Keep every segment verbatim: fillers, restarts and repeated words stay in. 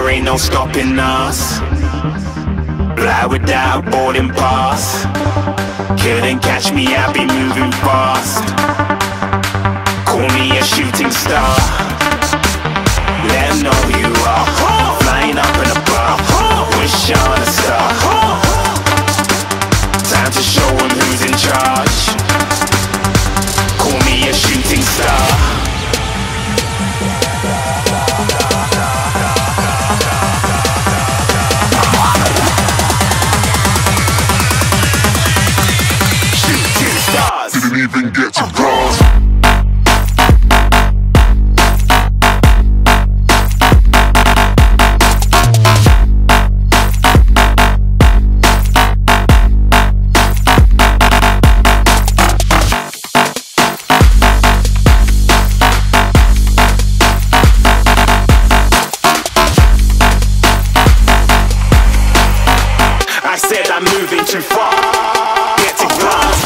there ain't no stopping us. Fly without boarding pass. Couldn't catch me, I be moving fast. Call me a shooting star. Let 'em know who you are. Flying up in a bar, wish on a star. Time to show 'em who's in charge. Call me a shooting star. Shooting stars. Didn't even get to cross. I said I'm moving too far. Get to glass.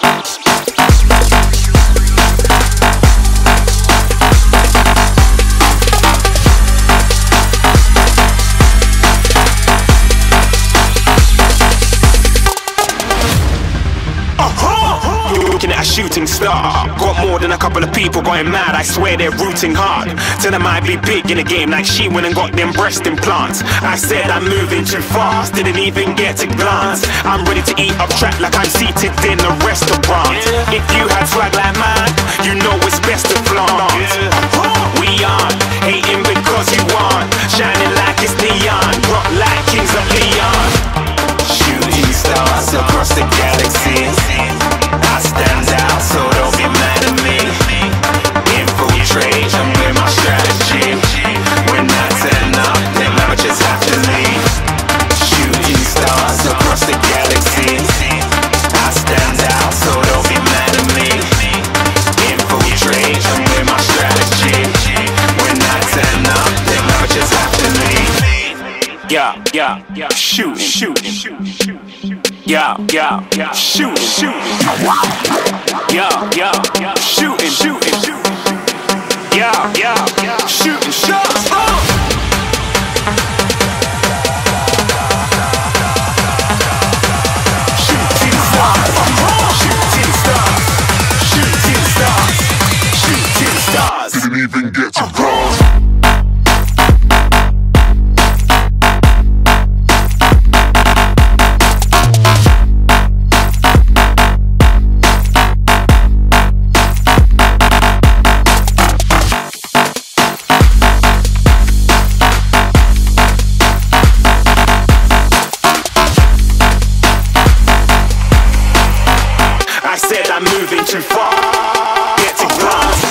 Looking at a shooting star. Got more than a couple of people going mad. I swear they're rooting hard. Tell them I be big in the game like she went and got them breast implants. I said I'm moving too fast. Didn't even get to glance. I'm ready to eat up track like I'm seated in a restaurant. If you had swag like mine, you know it's best to flaunt. We aren't hating because you aren't. Shining like it's neon. Rock like kings of Leon. Shooting stars across the galaxy. I stand out, so don't be mad at me. Infiltrate, I'm with my strategy. When I turn up, them amateurs have to leave. Shooting stars across the galaxy. I stand out, so don't be mad at me. Infiltrate, I'm with my strategy. When I turn up, them amateurs have to leave. Yeah, yeah, yeah, shooting, shooting, shooting. Yeah, yeah, yeah, shooting, shooting. Yeah, yeah, yeah, shooting, shooting, shooting. Yeah, yeah, yeah, shooting shots. Oh! Shooting stars, shooting stars, shooting stars, shooting stars. Didn't even get to cross. I said I'm moving too far. Get to glass.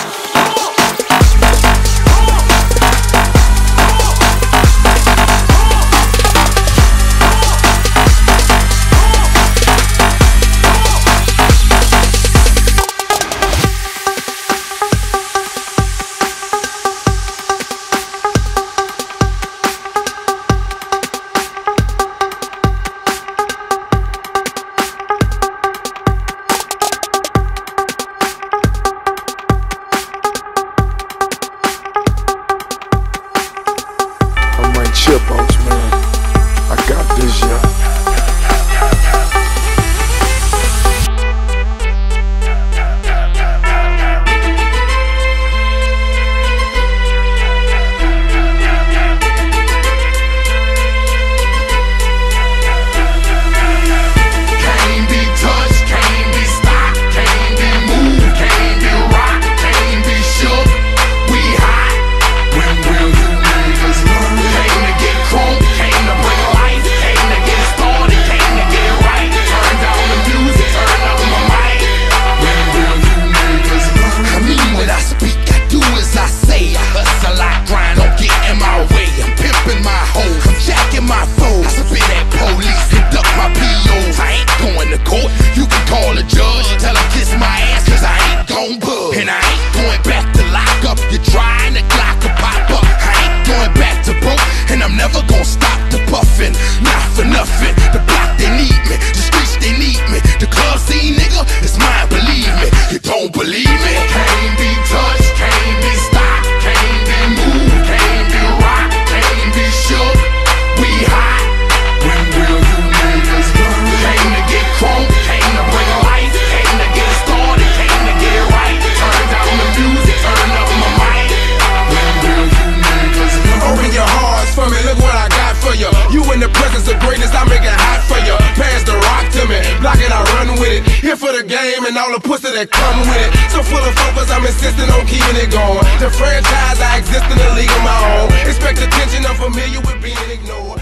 and all the pussy that come with it. So full of focus, I'm insisting on keeping it going. The franchise, I exist in a league of my own. Expect attention, I'm familiar with being ignored.